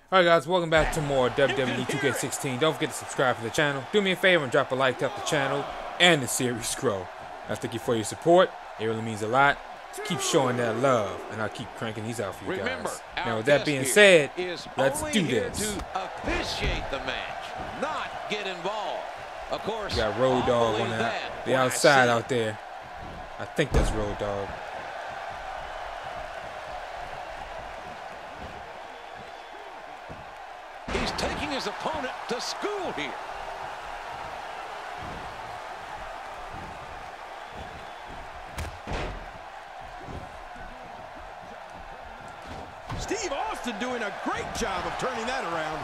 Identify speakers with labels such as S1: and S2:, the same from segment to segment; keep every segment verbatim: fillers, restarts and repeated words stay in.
S1: Alright guys, welcome back to more W W E two K sixteen. Don't forget to subscribe to the channel. Do me a favor and drop a like to help the channel and the series grow. I thank you for your support. It really means a lot. Keep showing that love, and I'll keep cranking these out for you guys. Now with that being said, let's do this.
S2: To officiate the match, not get involved. Of course,
S1: we got Road Dogg on the, the outside out there. I think that's Road Dogg.
S2: He's taking his opponent to school here.
S3: Steve Austin doing a great job of turning that around.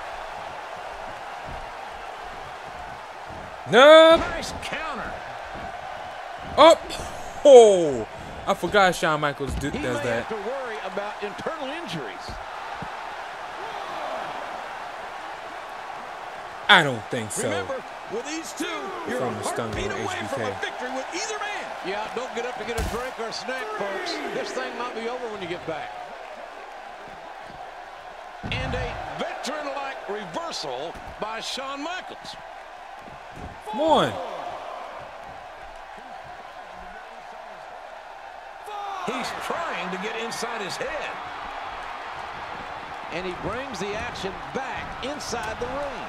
S1: No.
S2: Nice counter.
S1: Up. Oh, I forgot Shawn Michaels do,
S2: he
S1: does
S2: may
S1: that.
S2: Have to worry about internal injuries.
S1: I don't think so.
S3: Remember, with these two, you're
S1: From
S3: a
S1: the
S3: heartbeat
S1: H B K.
S3: away from a victory with either man.
S2: Yeah, don't get up to get a drink or a snack, folks. This thing might be over when you get back. And a veteran-like reversal by Shawn Michaels.
S1: Come on.
S2: He's trying to get inside his head. And he brings the action back inside the ring.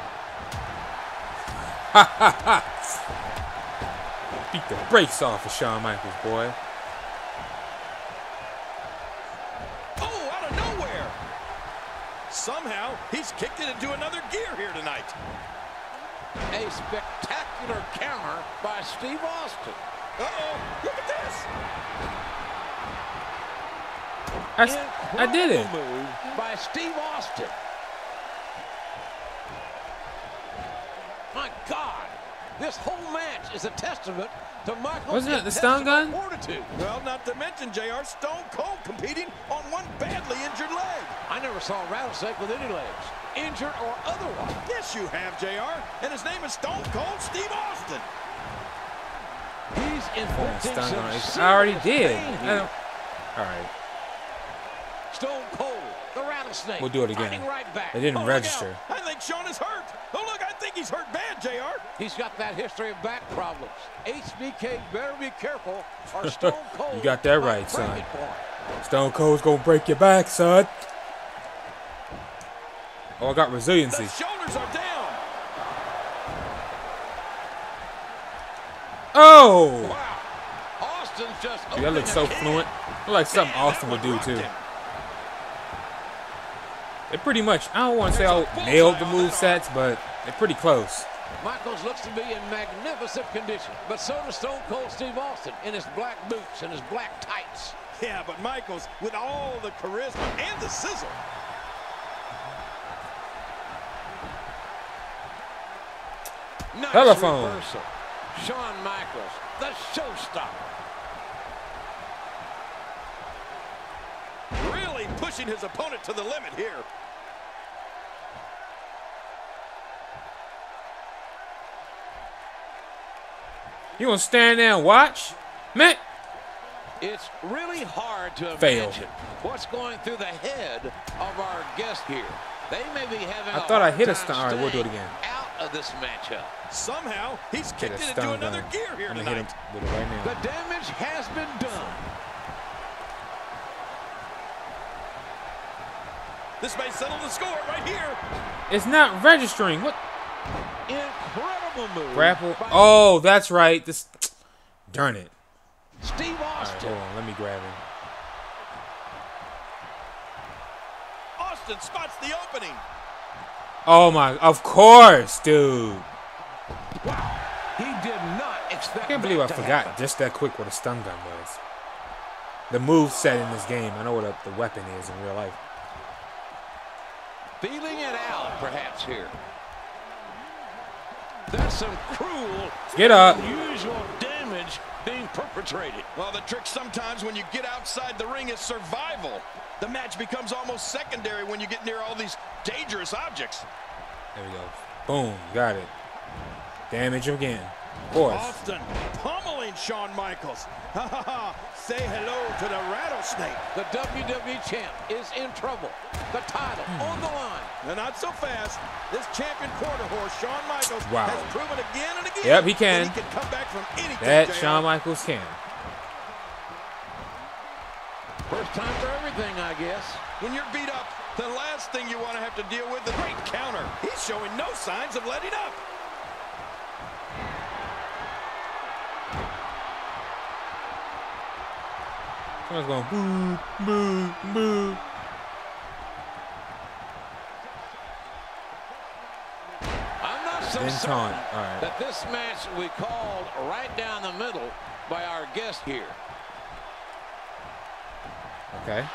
S1: Ha ha ha! Beat the brakes off of Shawn Michaels, boy.
S3: Oh, out of nowhere! Somehow, he's kicked it into another gear here tonight.
S2: A spectacular counter by Steve Austin.
S3: Uh-oh, look at this!
S1: I, I did it.
S2: Move by Steve Austin. My God, this whole match is a testament to Michael's
S1: Wasn't it the stun gun?
S2: fortitude.
S3: Well, not to mention, J R, Stone Cold competing on one badly injured leg.
S2: I never saw a rattlesnake with any legs, injured or otherwise.
S3: Yes, you have, J R, and his name is Stone Cold Steve Austin.
S2: He's inflicting
S1: Stun
S2: some
S1: gun.
S2: serious
S1: I already did.
S2: pain
S1: I
S2: here.
S1: don't- All right.
S2: Stone Cold, the rattlesnake.
S1: We'll do it again.
S2: Fighting right back.
S1: They didn't
S3: Oh,
S1: register.
S3: look out. I think Shawn is hurt. Oh, look, I think he's hurt bad, J R.
S2: He's got that history of back problems. H B K better be careful or Stone Cold.
S1: You got that
S2: might
S1: right,
S2: break
S1: son.
S2: it for him.
S1: Stone Cold's gonna break your back, son. Oh, I got resiliency.
S3: The shoulders are down.
S1: Oh!
S2: Wow. Austin's just
S1: Dude, that looks so
S2: opening a can.
S1: fluent. Look like something
S3: Man,
S1: Austin
S3: that
S1: would do
S3: one
S1: too.
S3: rocked him.
S1: They pretty much, I don't want to say I nailed the move sets, but they're pretty close.
S2: Michaels looks to be in magnificent condition, but so does Stone Cold Steve Austin in his black boots and his black tights.
S3: Yeah, but Michaels, with all the charisma and the sizzle.
S2: Nice
S1: Telephone.
S2: reversal. Shawn Michaels, the showstopper.
S3: Really pushing his opponent to the limit here.
S1: You gonna stand there and watch? Man!
S2: It's really hard to
S1: Fail.
S2: imagine what's going through the head of our guest here. They may be having
S1: I
S2: a
S1: thought I
S2: hard
S1: hit a
S2: time
S1: stun. All right, we'll do it
S2: staying
S1: again.
S2: out of this matchup.
S3: Somehow, he's
S1: Hit
S3: kicked
S1: a
S3: it into
S1: stun
S3: another
S1: gun.
S3: gear here
S1: I'm gonna hit
S3: tonight.
S1: him with it right now.
S2: The damage has been done.
S3: This may settle the score right here.
S1: It's not registering. What?
S2: Incredible move.
S1: Grapple?
S2: by
S1: Oh, that's right. This. Darn it.
S2: Steve
S1: All right,
S2: Austin.
S1: hold on. Let me grab him.
S3: Austin spots the opening.
S1: Oh my! Of course, dude.
S2: Wow. He did not expect
S1: I can't believe I
S2: that to
S1: forgot
S2: happen.
S1: just that quick what a stun gun was. The move set in this game. I know what a, the weapon is in real life.
S2: Feeling it out, perhaps, here. There's some cruel,
S1: Get up.
S2: unusual damage being perpetrated.
S3: Well, the trick sometimes when you get outside the ring is survival. The match becomes almost secondary when you get near all these dangerous objects.
S1: There we go. Boom. Got it. Damage again. Of course.
S3: Austin pummeling killing Shawn Michaels. Ha ha ha. Say hello to the rattlesnake.
S2: The W W E champ is in trouble. The title
S1: Hmm.
S2: on the line.
S3: And not so fast. This champion quarter horse, Shawn Michaels,
S1: Wow.
S3: has proven again and again.
S1: Yep, he can.
S3: That he can come back from anything.
S1: That
S3: J R.
S1: Shawn Michaels can.
S2: First time for everything, I guess.
S3: When you're beat up, the last thing you want to have to deal with is a great counter. He's showing no signs of letting up.
S1: Someone's going boo, boo, boo.
S2: I'm not so
S1: Then
S2: certain
S1: taunt. All right.
S2: that this match we called right down the middle by our guest here.
S1: Okay.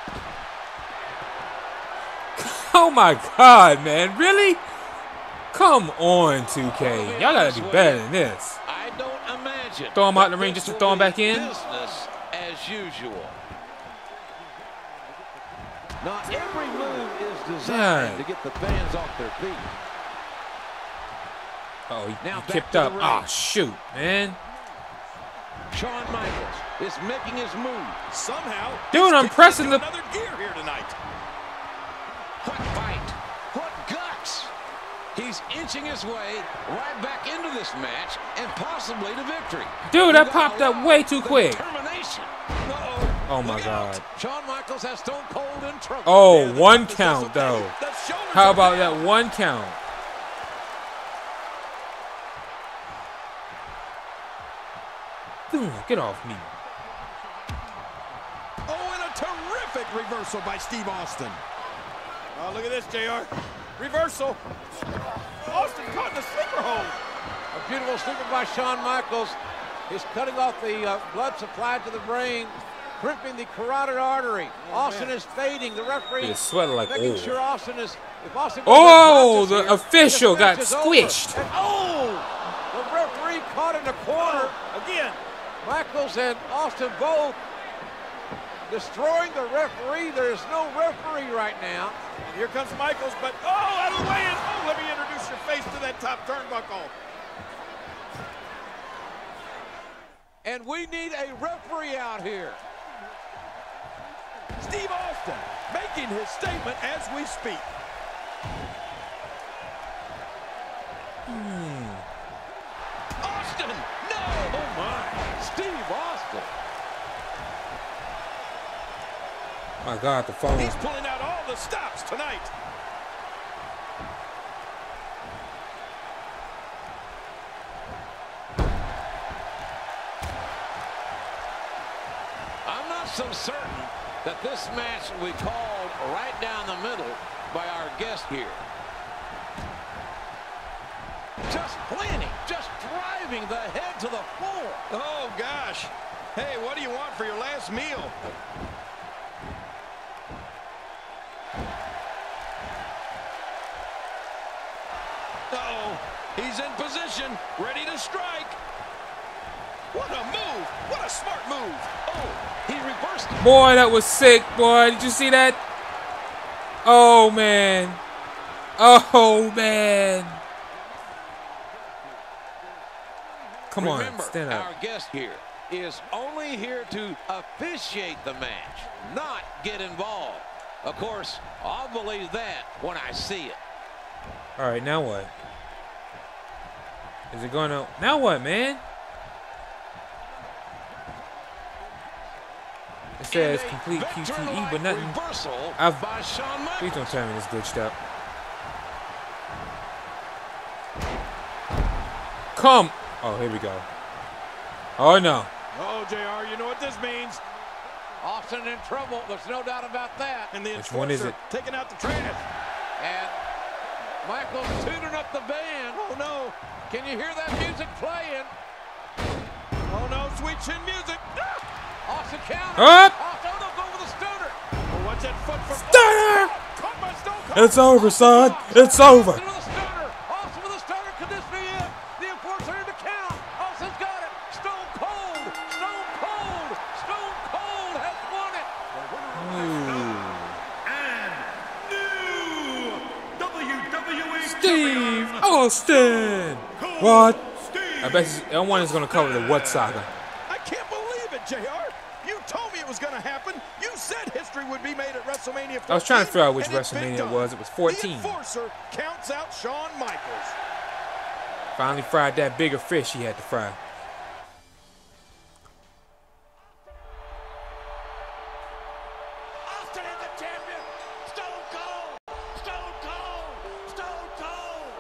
S1: Oh my God, man! Really? Come on, two K. Y'all gotta do better than this.
S2: I don't imagine.
S1: Throw him out in the
S2: that
S1: ring
S2: this
S1: just to
S2: will
S1: throw him
S2: be
S1: back in?
S2: Business as usual. Not every move is designed
S1: God.
S2: to get the fans off their feet.
S1: Oh, he,
S2: Now
S1: he
S2: back
S1: kicked
S2: to the
S1: up.
S2: ring.
S1: Oh shoot, man!
S2: Shawn Michaels is making his move.
S3: Somehow,
S1: Dude,
S3: he's
S1: I'm
S3: kicked
S1: pressing
S3: into
S1: the-
S3: another gear here tonight.
S2: What fight? What guts? He's inching his way right back into this match and possibly to victory.
S1: Dude, that
S2: You
S1: popped
S2: gotta
S1: up way
S2: love
S1: too
S2: the
S1: quick.
S2: Determination.
S3: Uh-oh.
S1: Oh my
S3: Look out.
S1: God.
S2: Shawn Michaels has Stone Cold in trouble.
S1: Oh,
S3: Yeah, the
S1: one
S3: top is
S1: count though.
S3: dislocated. The shoulders
S1: How
S3: are
S1: about
S3: down.
S1: that one count? Dude, get off me.
S3: Oh, and a terrific reversal by Steve Austin. Oh, look at this, J R. Reversal. Austin caught in the sleeper hold.
S2: A beautiful sleeper by Shawn Michaels. He's cutting off the uh, blood supply to the brain, crimping the carotid artery.
S3: Oh,
S2: Austin
S3: man.
S2: is fading. The referee
S1: He's sweating like
S2: making
S1: oil.
S2: sure Austin is. If Austin goes
S1: Oh,
S2: unconscious
S1: the
S2: here,
S1: official
S2: this match
S1: got
S2: is over.
S1: squished.
S2: And, oh, the referee caught in the corner.
S3: Again.
S2: Michaels and Austin both destroying the referee. There is no referee right now.
S3: And here comes Michaels, but oh, out of the way. And, oh, let me introduce your face to that top turnbuckle.
S2: And we need a referee out here.
S3: Steve Austin making his statement as we speak.
S1: Hmm.
S3: Austin, no!
S2: Oh my, Steve Austin.
S1: My God, the phone.
S3: He's pulling out all the stops tonight.
S2: I'm not so certain that this match we called right down the middle by our guest here. Just planning, just driving the head to the floor.
S3: Oh, gosh. Hey, what do you want for your last meal? Uh-oh. He's in position, ready to strike. What a move. What a smart move.
S2: Oh, he reversed it.
S1: Boy, that was sick, boy. Did you see that? Oh, man. Oh, man. Come on,
S2: Remember,
S1: stand up.
S2: our guest here is only here to officiate the match, not get involved. Of course, I'll believe that when I see it.
S1: All right, now what? Is it going to... Now what, man? It says
S2: And a
S1: complete Q T E,
S2: veteran-like
S1: but nothing...
S2: reversal
S1: I've-
S2: by Shawn Michaels.
S1: Please don't tell me this glitched up. Come... Oh, here we go. Oh, no.
S3: Oh, J R, you know what this means.
S2: Austin in trouble. There's no doubt about that.
S3: And the
S1: Which one is
S3: enforcer
S1: it?
S3: taking out the trash.
S2: And Michael's tuning up the band.
S3: Oh, no.
S2: Can you hear that music playing?
S3: Oh, no, sweet chin music. Ah!
S2: Austin counter.
S1: Up.
S2: Austin goes over the stunner.
S3: Oh, watch that foot from...
S1: Stunner!
S3: Oh, caught by Stone Cold.
S1: It's over, son. It's over.
S2: Austin with a stunner. Austin with a stunner. Could this be it? The enforcer in the count. Austin's got it. Stone Cold. Stone Cold. Stone Cold has won it.
S1: Steve Austin. What? I bet no one is going to cover the what saga.
S3: I can't believe it, J R. You told me it was going to happen. You said history would be made at WrestleMania fourteen.
S1: I was trying to figure out which
S3: and it's
S1: WrestleMania
S3: been
S1: it was. It was fourteen.
S3: The Enforcer counts out Shawn Michaels.
S1: Finally fried that bigger fish he had to fry.
S2: Austin is the champion. Stone Cold. Stone Cold. Stone Cold.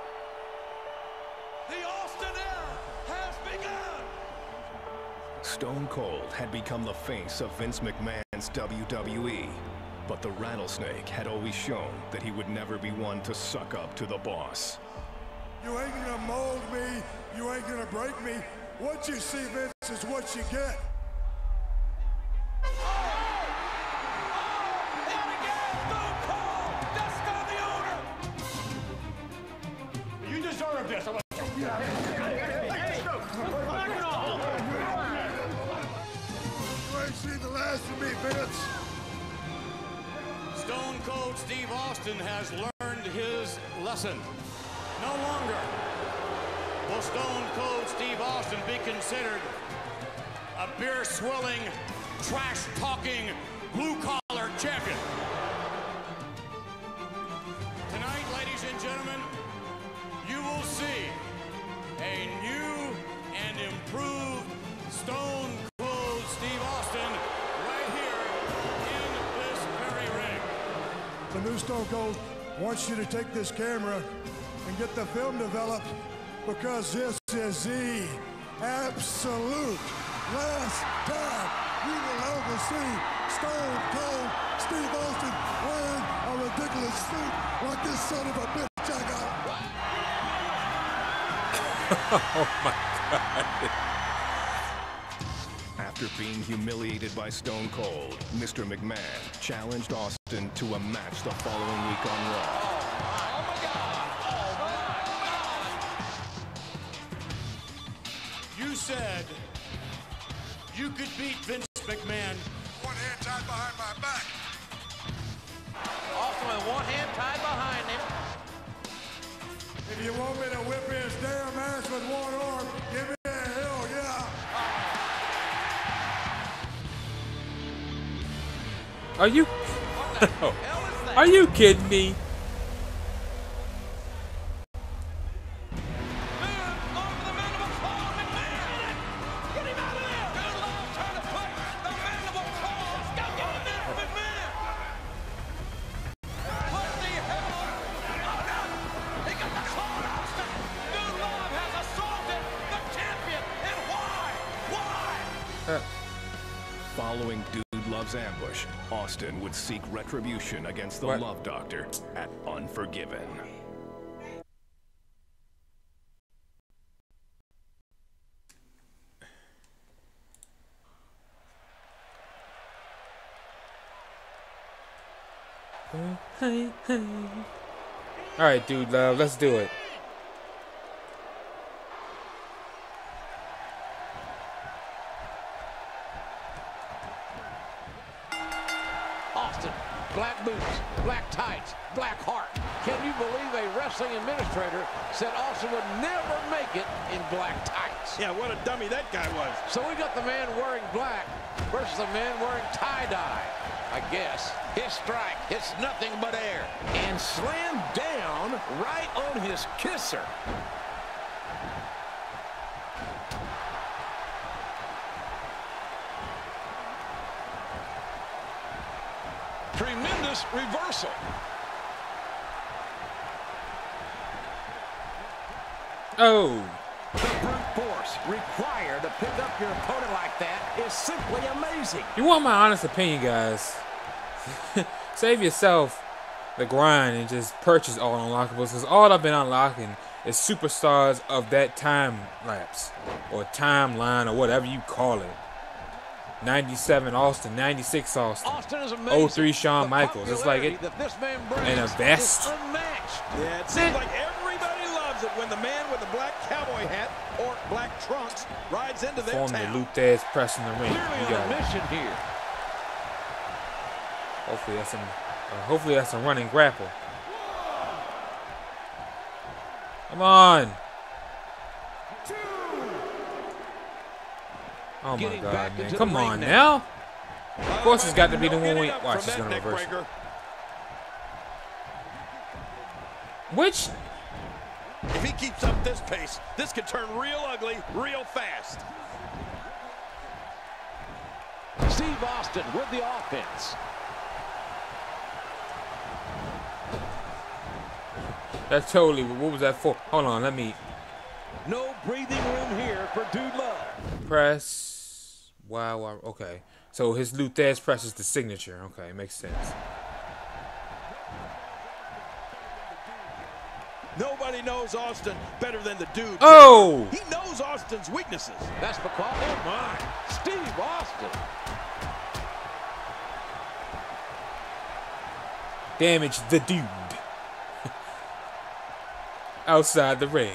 S2: The Austin era has begun.
S4: Stone Cold had become the face of Vince McMahon's W W E, but the Rattlesnake had always shown that he would never be one to suck up to the boss.
S5: You ain't gonna mold me, you ain't gonna break me. What you see, Vince, is what you get.
S2: You deserve this. I'm
S5: You ain't seen the last of me, Vince.
S2: Stone Cold Steve Austin has learned his lesson. No longer will Stone Cold Steve Austin be considered a beer-swilling, trash-talking, blue-collar champion. Tonight, ladies and gentlemen, you will see a new and improved Stone Cold Steve Austin right here in this very ring.
S5: The new Stone Cold wants you to take this camera and get the film developed, because this is the absolute last time you will ever see Stone Cold Steve Austin wearing a ridiculous suit like this son of a bitch I got.
S1: Oh my God.
S4: After being humiliated by Stone Cold, Mister McMahon challenged Austin to a match the following week on Raw.
S2: You said you could beat Vince McMahon.
S5: One hand tied behind my back.
S6: Austin with one hand tied behind him.
S5: If you want me to whip his damn ass with one arm, give me a hell yeah.
S1: Are you? Are you kidding me?
S4: Following Dude Love's ambush, Austin would seek retribution against the
S1: What?
S4: Love Doctor at Unforgiven.
S1: All right, Dude Love, let's do it.
S6: Austin, black boots, black tights, black heart. Can you believe a wrestling administrator said Austin would never make it in black tights?
S3: Yeah, what a dummy that guy was.
S6: So we got the man wearing black versus the man wearing tie-dye. I guess his strike hits nothing but air and slammed down right on his kisser. Tremendous reversal.
S1: Oh.
S6: The brute force required to pick up your opponent like that is simply amazing.
S1: You want my honest opinion, guys? Save yourself the grind and just purchase all unlockables, because all I've been unlocking is superstars of that time lapse or timeline or whatever you call it. ninety-seven Austin, ninety-six Austin,
S6: Austin is amazing.
S1: oh three Shawn
S6: The
S1: Michaels. It's like it
S6: popularity that this man brings
S1: in a vest.
S6: is unmatched.
S3: Yeah, it seems like everybody loves it when the man with the black cowboy hat or black trunks rides into their
S1: form the
S3: town.
S1: loop there is pressing the ring.
S6: Clearly
S1: You
S6: on
S1: got
S6: a
S1: it.
S6: mission here.
S1: Hopefully that's some. Uh, hopefully that's a running grapple. Come on.
S5: Two.
S1: Oh my
S6: getting
S1: God,
S6: back
S1: man.
S6: into
S1: Come
S6: the
S1: on
S6: ring
S1: now. Of course, it's got to be the one we
S3: Getting up
S1: watch.
S3: from
S1: It's
S3: that
S1: gonna
S3: neck
S1: reverse it.
S3: breaker.
S1: Which?
S3: If he keeps up this pace, this could turn real ugly real fast.
S6: Steve Austin with the offense.
S1: That's totally. What was that for? Hold on, let me
S6: No breathing room here for Dude Love.
S1: press. Wow, wow. Okay. So his Luthez press is the signature. Okay, makes sense.
S3: Nobody knows Austin better than the dude.
S1: Oh!
S3: He knows Austin's weaknesses.
S6: That's because, oh my, Steve Austin.
S1: Damage the dude. Outside the ring.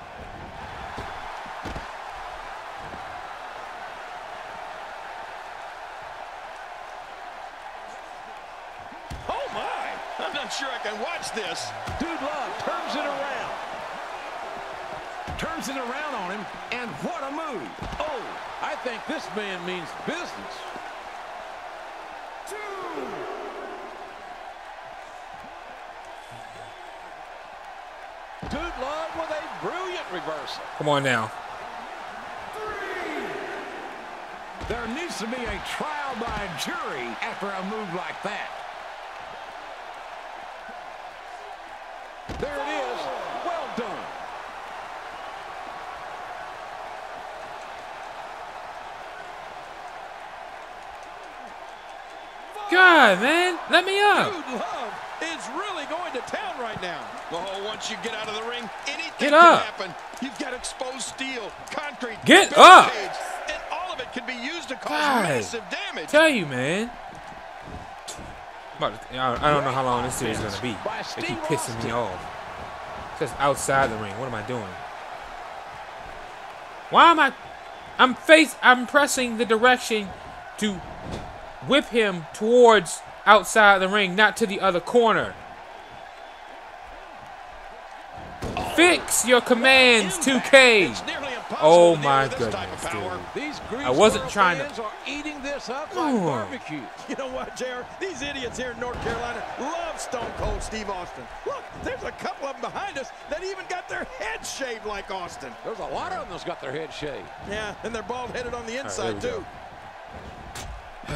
S3: Oh my! I'm not sure I can watch this.
S6: Dude Love turns it around. Turns it around on him, and what a move. Oh, I think this man means business. Dude Love with a brilliant reversal.
S1: Come on now.
S6: There needs to be a trial by a jury after a move like that. There it is. Well done.
S1: God, man, let me up.
S3: Dude Love is really going to town right now. Oh, once you get out of the ring, anything
S1: Get
S3: can
S1: up.
S3: happen. You've got exposed steel, concrete,
S1: Get up.
S3: barricades, and all of it can be used to cause
S1: God.
S3: massive damage.
S1: Tell you, man. But I don't know how long this series is gonna be.
S6: By
S1: They keep
S6: Steve
S1: pissing me
S6: Austin.
S1: off. Just outside the ring. What am I doing? Why am I? I'm face. I'm pressing the direction to whip him towards outside the ring, not to the other corner. Fix your commands, two K.
S3: It's nearly impossible
S1: Oh
S3: to deal
S1: my
S3: with this type of
S1: goodness,
S3: power.
S1: dude.
S6: These
S1: I wasn't
S6: Greensboro
S1: trying to-
S6: fans are eating this up like
S1: Ooh.
S6: barbecue.
S3: You know what, J R? These idiots here in North Carolina love Stone Cold Steve Austin. Look, there's a couple of them behind us that even got their heads shaved like Austin.
S6: There's a lot of them that's got their head shaved.
S3: Yeah, and they're bald-headed on the
S1: right,
S3: inside,
S1: there we
S3: too.
S1: go.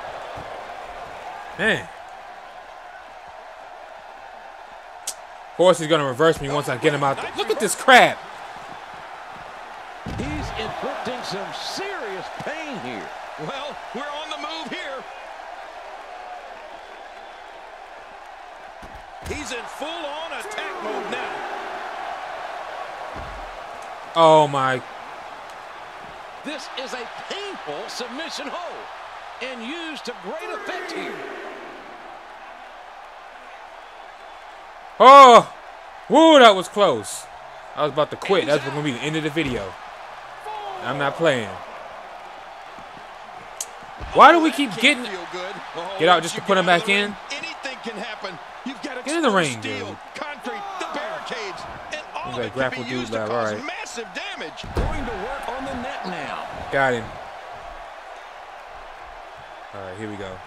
S1: Man. Of course, he's gonna reverse me once I get him out there. Look at this crap.
S6: He's inflicting some serious pain here.
S3: Well, we're on the move here. He's in full-on attack mode now.
S1: Oh my.
S6: This is a painful submission hold and used to great effect here.
S1: Oh. Woo, that was close. I was about to quit. That's gonna be the end of the video. I'm not playing. Why do we keep
S3: Can't
S1: getting?
S3: feel good. Oh,
S1: Get out
S3: once
S1: just
S3: you
S1: to put
S3: get
S1: him
S3: out of
S1: back
S3: the ring,
S1: in?
S3: Anything can happen. You've got
S1: Get in the ring,
S3: steel,
S1: dude.
S3: concrete, the barricades, and all
S1: He's
S3: of
S1: like
S3: it can
S1: grapple
S3: be
S1: dude
S3: used to
S1: lab,
S3: cause
S1: alright.
S3: massive damage.
S6: Going to work on the net now.
S1: Got him. All right, here we go.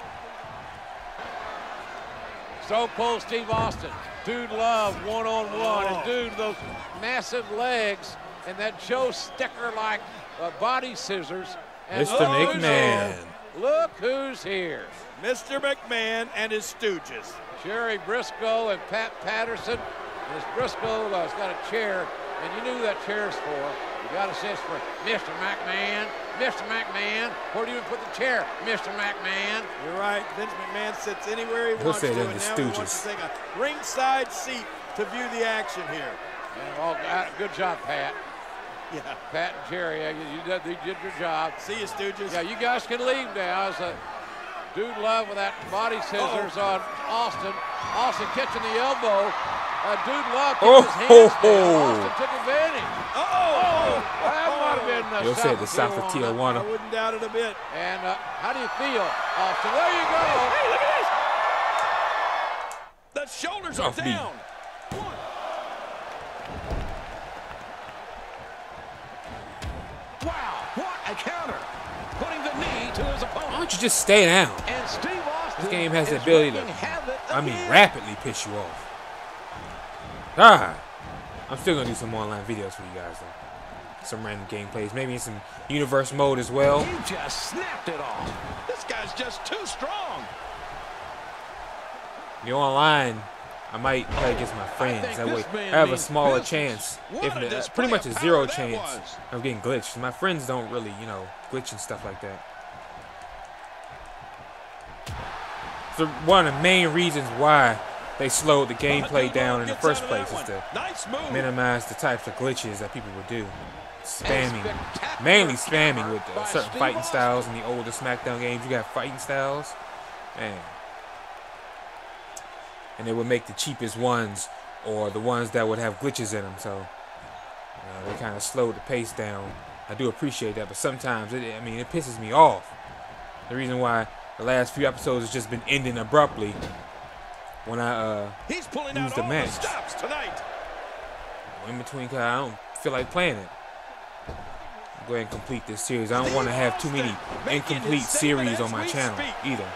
S6: Stone Cold Steve Austin. Dude Love one-on-one. And dude, those massive legs and that Joe Sticker-like uh, body scissors. And
S1: Mister
S6: look who's
S1: McMahon.
S6: here. Look who's here.
S3: Mister McMahon and his stooges.
S6: Jerry Briscoe and Pat Patterson. And this Briscoe uh, has got a chair, and you knew who that chair's for. You got to say it's for Mister McMahon. Mister McMahon. Where do you put the chair, Mister McMahon?
S3: You're right. Vince McMahon sits anywhere he
S1: He'll
S3: wants
S1: say
S3: to,
S1: they're
S3: and
S1: the
S3: now he wants
S1: Stooges.
S3: to take a ringside seat to view the action here.
S6: And all, uh, good job, Pat.
S3: Yeah.
S6: Pat and Jerry, uh, you, you, did, you did your job.
S3: See you, Stooges.
S6: Yeah, you guys can leave now. As a Dude Love with that body scissors
S3: Uh-oh.
S6: on Austin. Austin catching the elbow. Uh, Dude Love kept
S1: Oh,
S6: his hands
S1: ho,
S6: down.
S1: ho.
S6: Austin took advantage.
S3: Uh-oh.
S6: That might have been uh,
S1: You'll say the
S6: South
S1: South of
S6: Tijuana.
S3: I
S1: Tijuana.
S3: wouldn't doubt it a bit.
S6: And uh, how do you feel, Austin? There you go.
S3: Hey, look at this. The shoulders are
S1: Off me.
S3: down.
S6: Wow, what a counter.
S1: don't you just stay down?
S6: And Steve Austin
S1: This game has the
S6: is
S1: ability to,
S6: wreaking havoc
S1: I mean,
S6: again.
S1: rapidly piss you off. Ah, I'm still gonna do some online videos for you guys though. Some random gameplays, maybe in some universe mode as well.
S3: He just snapped it off. This guy's just too strong.
S1: If you're online, I might play against my friends. That way, I have a smaller chance, if uh, pretty much a zero chance of getting glitched. My friends don't really, you know, glitch and stuff like that. So one of the main reasons why they slowed the gameplay down in the first place is to minimize the types of glitches that people would do. Spamming, mainly spamming with uh, certain fighting styles in the older SmackDown games. You got fighting styles, man. And they would make the cheapest ones or the ones that would have glitches in them. So uh, they kind of slowed the pace down. I do appreciate that, but sometimes, it, I mean, it pisses me off. The reason why the last few episodes has just been ending abruptly when I uh,
S3: He's pulling
S1: lose
S3: out
S1: the
S3: all
S1: match.
S3: the stops tonight.
S1: In between, cause I don't feel like playing it. Go ahead and complete this series. I don't want to have too many incomplete series on my channel either.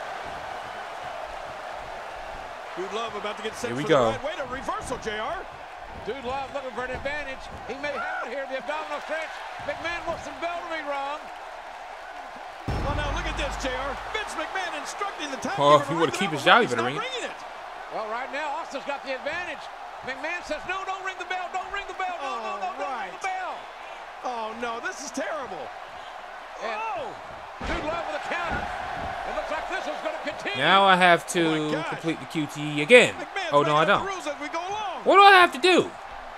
S3: Dude Love about to get set
S1: Here we
S3: for
S1: go.
S3: the right way to reversal, J R.
S6: Dude Love looking for an advantage. He may have it here, the abdominal stretch. McMahon wants the bell to be wrong.
S3: Well, now look at this, J R. Vince McMahon instructing the time.
S1: Oh, if you want to keep his job, you better ring it.
S3: it.
S6: Well, right now, Austin's got the advantage. McMahon says, no, don't ring the bell, don't ring the bell, no, no, no, don't ring the bell.
S3: Oh, no, this is terrible.
S6: And
S3: Oh!
S6: Dude Love with a counter. It looks like this is going to continue.
S1: Now I have
S3: Oh
S1: to
S3: my gosh.
S1: complete the Q T E again.
S3: McMahon's
S1: Oh no, I
S3: making up
S1: don't.
S3: the rules as we go along.
S1: What do I have to do?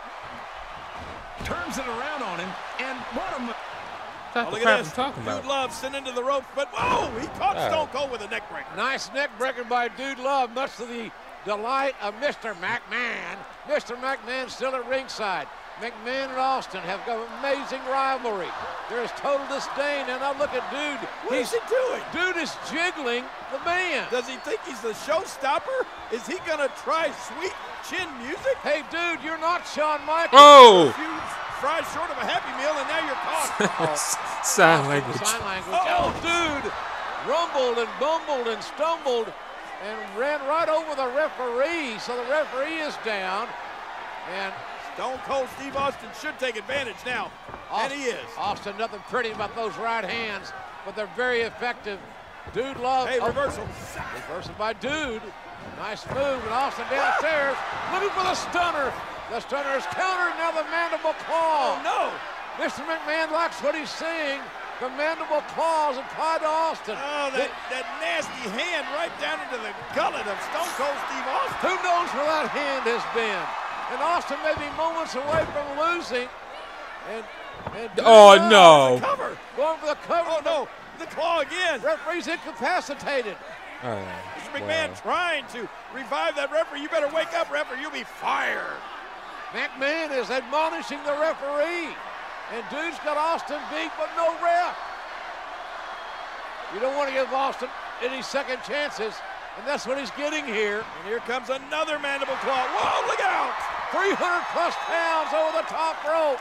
S3: Turns it around on him, and what a...
S1: What
S3: Oh,
S1: type of
S3: look
S1: crap
S3: at
S1: I'm
S3: this.
S1: talking
S3: Dude
S1: about?
S3: Love sent into the ropes, but oh, he caught
S1: All
S3: Stone
S1: right.
S3: Cold with a neck breaker.
S6: Nice neck breaker by Dude Love, much to the delight of Mister McMahon. Mister McMahon still at ringside. McMahon and Austin have got amazing rivalry. There is total disdain, and now look at Dude.
S3: What
S6: He's
S3: is he doing?
S6: Dude is jiggling the man.
S3: Does he think he's the showstopper? Is he gonna try sweet chin music?
S6: Hey, Dude, you're not Shawn Michaels.
S1: Oh!
S3: A few fries short of a Happy Meal, and now you're caught.
S1: Sign language.
S6: Sign language. Oh, Dude rumbled and bumbled and stumbled and ran right over the referee. So the referee is down. And
S3: Stone Cold Steve Austin should take advantage now,
S6: Austin,
S3: and he is.
S6: Austin, nothing pretty about those right hands, but they're very effective. Dude Love.
S3: Hey,
S6: oh,
S3: reversal.
S6: reversal by Dude. Nice move, and Austin downstairs looking for the stunner. The stunner is countered, now the mandible claw.
S3: Oh, no.
S6: Mister McMahon likes what he's seeing. The mandible claws applied to Austin.
S3: Oh, that, that nasty hand right down into the gullet of Stone Cold Steve Austin.
S6: Who knows where that hand has been? And Austin may be moments away from losing. And, and
S1: Oh
S6: Dude
S1: no!
S3: Cover.
S6: going for the cover.
S3: Oh, no. The claw again.
S6: Referee's incapacitated.
S1: All right.
S3: Mister McMahon
S1: Wow.
S3: trying to revive that referee. You better wake up, referee. You'll be fired.
S6: McMahon is admonishing the referee. And Dude's got Austin beat, but no ref. You don't want to give Austin any second chances, and that's what he's getting here.
S3: And here comes another mandible claw. Whoa, look out.
S6: three hundred plus pounds over the top rope.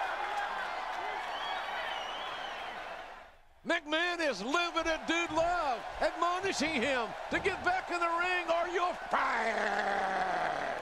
S6: McMahon is livid at Dude Love, admonishing him to get back in the ring or you're fired.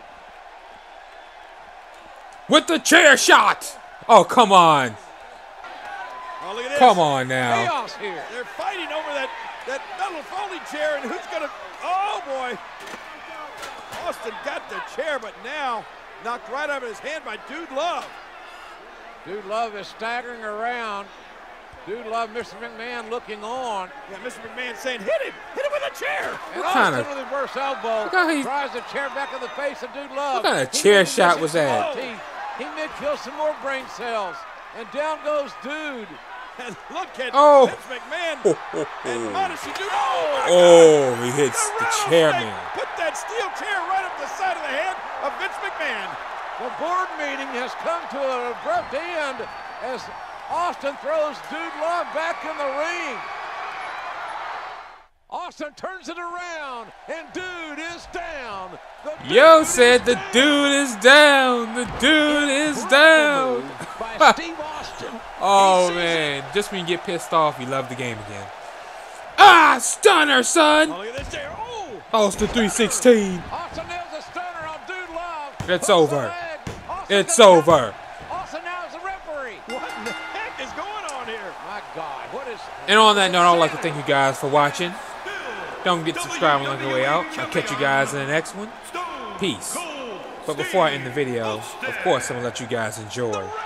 S1: With the chair shot! Oh, come on.
S3: Oh, look at this.
S1: Come on now.
S6: Chaos here.
S3: They're fighting over that, that metal folding chair, and who's going to... Oh, boy. Austin got the chair, but now knocked right out of his hand by Dude Love.
S6: Dude Love is staggering around. Dude Love, Mister McMahon looking on.
S3: Yeah, Mister McMahon saying, hit him. Hit him with a chair.
S6: And
S1: What kind
S6: Austin
S1: of-
S6: with a reverse elbow
S1: Look how he-
S6: tries the chair back in the face of Dude Love.
S1: What kind of
S6: He
S1: chair
S6: may
S1: shot
S6: miss
S1: was
S6: some
S1: that?
S6: more teeth. He may kill some more brain cells. And down goes Dude.
S3: And look at
S1: Oh.
S3: Vince McMahon
S1: Oh, oh, oh.
S3: admonishing Dude. Oh, my
S1: Oh, he
S3: God.
S1: hits the
S3: rattlesnake
S1: chairman.
S3: Put that steel chair right up the side of the head of Vince McMahon.
S6: The board meeting has come to an abrupt end as Austin throws Dude Love back in the ring. Austin turns it around, and Dude is down. The
S1: Yo
S6: Dude
S1: said
S6: is
S1: the
S6: down.
S1: dude is down. The dude is down.
S6: Move by Steve Austin.
S1: Oh
S6: He sees
S1: man, just when you get pissed off, you love the game again. Ah, stunner, son.
S3: Oh, look at this chair. Oh!
S1: Austin three sixteen.
S6: Austin nails a stunner on Dude Love.
S1: It's
S6: Hooks the
S1: over.
S6: leg. Austin
S1: It's
S6: goes
S1: over.
S6: down. Austin now is the referee.
S3: What in the heck is going on here?
S6: My God, what is...
S1: And on that note, I'd like to thank you guys for watching. Don't forget to subscribe on the way out. I'll catch you guys in the next one. Peace. But before I end the video, of course, I'm going to let you guys enjoy